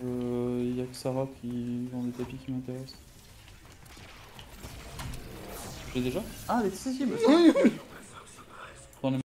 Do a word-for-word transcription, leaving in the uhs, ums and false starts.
Euh, y a que Sarah qui vend des tapis qui m'intéressent. J'ai déjà? Ah, les si, si, bah, si.